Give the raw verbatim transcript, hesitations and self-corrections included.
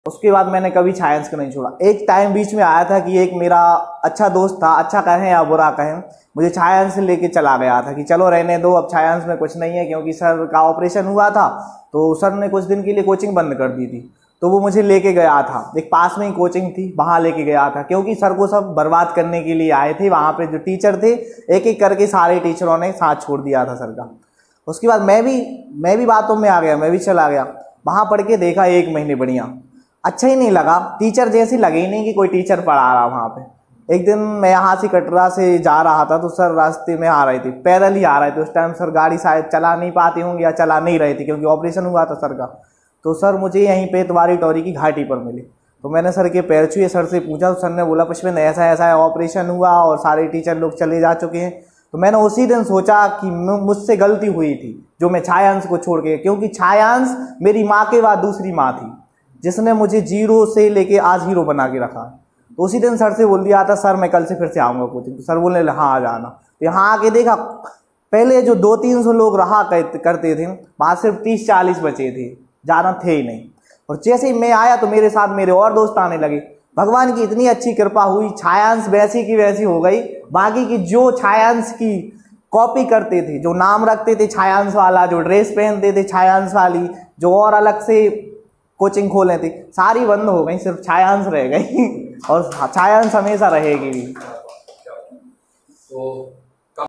उसके बाद मैंने कभी छायांश को नहीं छोड़ा। एक टाइम बीच में आया था कि एक मेरा अच्छा दोस्त था, अच्छा कहें या बुरा कहें, मुझे छायांश से लेके चला गया था कि चलो रहने दो, अब छायांश में कुछ नहीं है, क्योंकि सर का ऑपरेशन हुआ था तो सर ने कुछ दिन के लिए कोचिंग बंद कर दी थी। तो वो मुझे लेके गया था, एक पास में ही कोचिंग थी, वहाँ लेके गया था, क्योंकि सर को सब बर्बाद करने के लिए आए थे। वहाँ पे जो टीचर थे एक एक करके सारे टीचरों ने साथ छोड़ दिया था सर का। उसके बाद मैं भी मैं भी बातों में आ गया, मैं भी चला गया वहाँ पढ़ के देखा एक महीने बढ़िया, अच्छा ही नहीं लगा, टीचर जैसी लगे ही नहीं कि कोई टीचर पढ़ा रहा वहाँ पे। एक दिन मैं यहाँ से कटरा से जा रहा था तो सर रास्ते में आ रहे थे, पैदल ही आ रहे थे। उस टाइम सर गाड़ी शायद चला नहीं पाते होंगे या चला नहीं रहे थे, क्योंकि ऑपरेशन हुआ था सर का। तो सर मुझे यहीं पे इतवारी टोरी की घाटी पर मिले। तो मैंने सर के पैर छुए, सर से पूछा, तो सर ने बोला पुष्पेंद्र ऐसा ऐसा ऑपरेशन हुआ और सारे टीचर लोग चले जा चुके हैं। तो मैंने उसी दिन सोचा कि मुझसे गलती हुई थी जो मैं छायांश को छोड़ के, क्योंकि छायांश मेरी माँ के बाद दूसरी माँ थी जिसने मुझे जीरो से लेके आज हीरो बना के रखा। तो उसी दिन सर से बोल दिया था सर मैं कल से फिर से आऊँगा कोचिंग। तो सर बोलने हाँ आ जाना। तो यहाँ आके देखा, पहले जो दो तीन सौ लोग रहा करते थे वहाँ सिर्फ तीस चालीस बचे थे, ज़्यादा थे ही नहीं। और जैसे ही मैं आया तो मेरे साथ मेरे और दोस्त आने लगे। भगवान की इतनी अच्छी कृपा हुई, छायांश वैसी की वैसी हो गई। बाकी की जो छायांश की कॉपी करते थे, जो नाम रखते थे छायांश वाला, जो ड्रेस पहनते थे छायांश वाली, जो और अलग से कोचिंग खोले थे, सारी बंद हो गई, सिर्फ छायांश रह गई और छायांश हमेशा रहेगी भी। तो